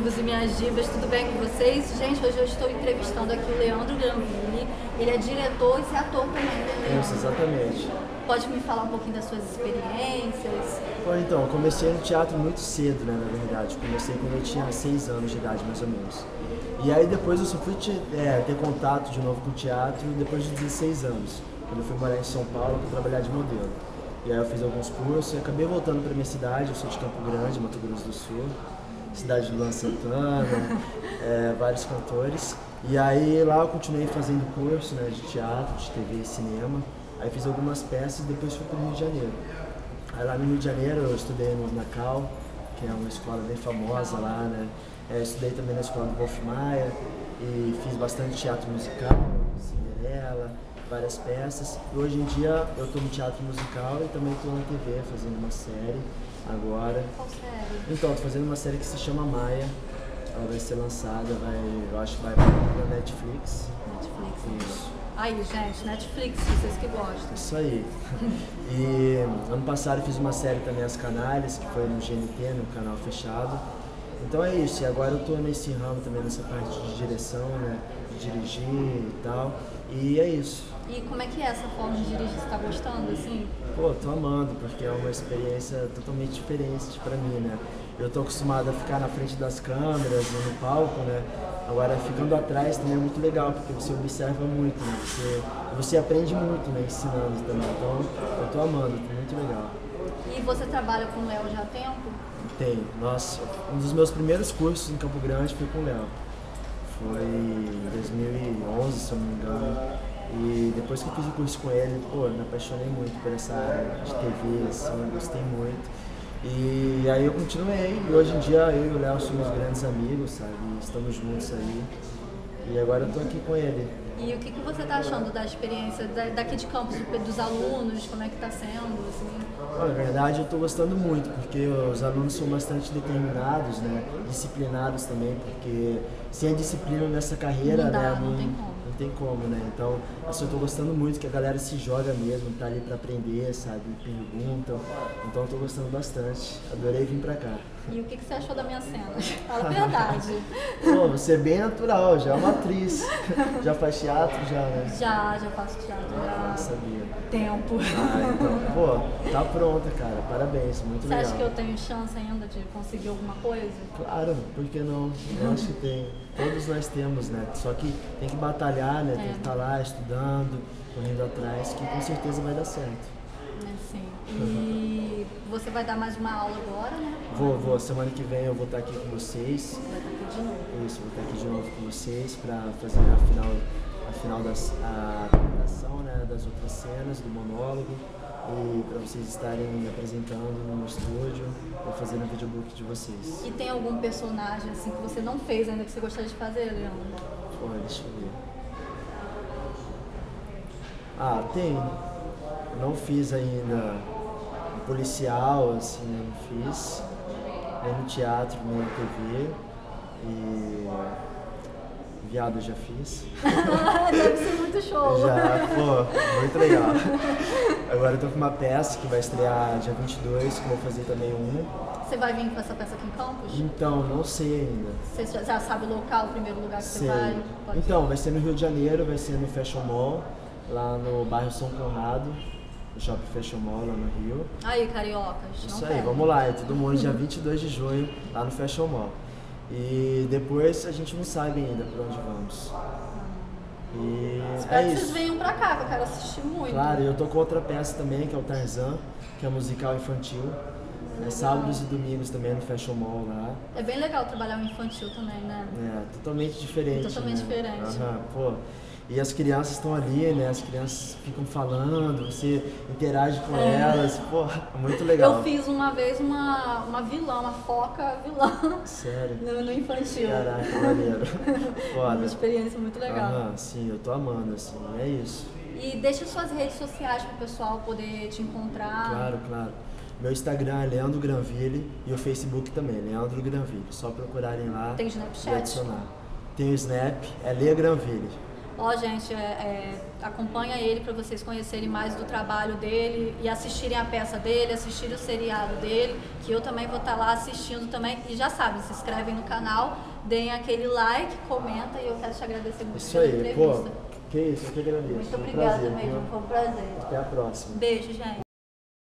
divos e minhas divas, tudo bem com vocês? Gente, hoje eu estou entrevistando aqui o Leandro Granville, ele é diretor e ator também, né, Leandro? Isso, exatamente. Pode me falar um pouquinho das suas experiências? Bom, então, eu comecei no teatro muito cedo, né, na verdade. Comecei quando eu tinha 6 anos de idade, mais ou menos. E aí depois eu só fui ter contato de novo com o teatro depois de 16 anos, quando eu fui morar em São Paulo para trabalhar de modelo. E aí eu fiz alguns cursos e acabei voltando para minha cidade, eu sou de Campo Grande, Mato Grosso do Sul, cidade de Luan Santana, vários cantores. E aí lá eu continuei fazendo curso, né, de teatro, de TV e cinema. Aí fiz algumas peças e depois fui para o Rio de Janeiro. Aí lá no Rio de Janeiro eu estudei na Cal, que é uma escola bem famosa lá, né. Estudei também na escola do Wolf Maia e fiz bastante teatro musical, Cinderela, várias peças. E hoje em dia eu estou no teatro musical e também estou na TV fazendo uma série agora. Qual série? Então, estou fazendo uma série que se chama Maia. Ela vai ser lançada, eu acho que vai para Netflix. Netflix. Isso. Aí, gente, Netflix, vocês que gostam. Isso aí. E ano passado eu fiz uma série também, As Canalhas, que foi no GNT, no canal fechado. Então é isso, e agora eu tô nesse ramo também, nessa parte de direção, né, de dirigir e tal, e é isso. E como é que é essa forma de dirigir? Você tá gostando, assim? Pô, tô amando, porque é uma experiência totalmente diferente pra mim, né. Eu tô acostumado a ficar na frente das câmeras, no palco, né, agora ficando atrás também é muito legal, porque você observa muito, né, você aprende muito, né, ensinando também, então eu tô amando, tá muito legal. E você trabalha com o Léo já há tempo? Tem, nossa, um dos meus primeiros cursos em Campo Grande foi com o Léo. Foi em 2011, se eu não me engano. E depois que eu fiz o curso com ele, pô, me apaixonei muito por essa área de TV, assim, gostei muito. E aí eu continuei, e hoje em dia eu e o Léo somos grandes amigos, sabe? Estamos juntos aí. E agora eu tô aqui com ele. E o que você tá achando da experiência daqui de Campos, dos alunos, como é que tá sendo, assim? Na verdade eu estou gostando muito, porque os alunos são bastante determinados, né? Disciplinados também, porque sem a disciplina nessa carreira, não dá, né? Não tem como, né? Então, assim, eu tô gostando muito que a galera se joga mesmo, tá ali para aprender, sabe? Perguntam. Então eu tô gostando bastante. Adorei vir pra cá. E o que você achou da minha cena? Fala a verdade. Pô, você é bem natural, já é uma atriz. Já faz teatro, já, né? Já faço teatro, já. Não sabia. Tempo. Então, pô, tá pronta, cara. Parabéns, muito legal. Você acha que eu tenho chance ainda de conseguir alguma coisa? Claro, por que não? Eu acho que tem. Todos nós temos, né? Só que tem que batalhar, né? Tem que estar lá estudando, correndo atrás, que com certeza vai dar certo. Sim. E você vai dar mais uma aula agora, né? Vou. Semana que vem eu vou estar aqui com vocês. Vai estar aqui de novo. Isso, vou estar aqui de novo com vocês para fazer a final a apresentação, né? Das outras cenas, do monólogo. E para vocês estarem apresentando no estúdio ou fazendo o videobook de vocês. E tem algum personagem assim que você não fez ainda que você gostaria de fazer, Leandro? Pô, deixa eu ver. Ah, tem. Eu não fiz ainda policial, assim, eu não fiz. Nem no teatro, nem na TV. E viado eu já fiz. Deve ser muito show. Já, pô, muito legal. Agora eu tô com uma peça que vai estrear dia 22, que eu vou fazer também Você vai vir com essa peça aqui em Campos? Então, não sei ainda. Você já sabe o local, o primeiro lugar que Sei. você vai? Então, vai ser no Rio de Janeiro, vai ser no Fashion Mall, lá no bairro São Conrado, no Shopping Fashion Mall, lá no Rio. Aí, cariocas. Isso aí, vamos lá, é todo mundo dia 22 de junho, lá no Fashion Mall. E depois a gente não sabe ainda pra onde vamos. E espero é que isso. vocês venham pra cá, que eu quero assistir muito. Claro, eu tô com outra peça também, que é o Tarzan, que é musical infantil. Sábados e domingos também no Fashion Mall lá. É bem legal trabalhar o infantil também, né? Totalmente diferente. Totalmente diferente. Pô. E as crianças estão ali, né? As crianças ficam falando, você interage com elas, pô, é muito legal. Eu fiz uma vez uma vilã, uma foca vilã. Sério? No infantil. Caraca, maneiro. Foda. Uma experiência muito legal. Sim, eu tô amando, assim, é isso. E deixa suas redes sociais pro pessoal poder te encontrar. Claro. Meu Instagram é Leandro Granville e o Facebook também, Leandro Granville. Só procurarem lá. Tem Snapchat? E adicionar. Tem o Snap, é Lea Granville. Ó, gente, acompanha ele para vocês conhecerem mais do trabalho dele e assistirem a peça dele, assistirem o seriado dele, que eu também vou estar lá assistindo também. E já sabe, se inscrevem no canal, deem aquele like, comenta e eu quero te agradecer muito Isso pela aí, entrevista. pô, que isso, eu que agradeço. Muito Foi um obrigada prazer, mesmo, viu? foi um prazer. Até a próxima. Beijo, gente.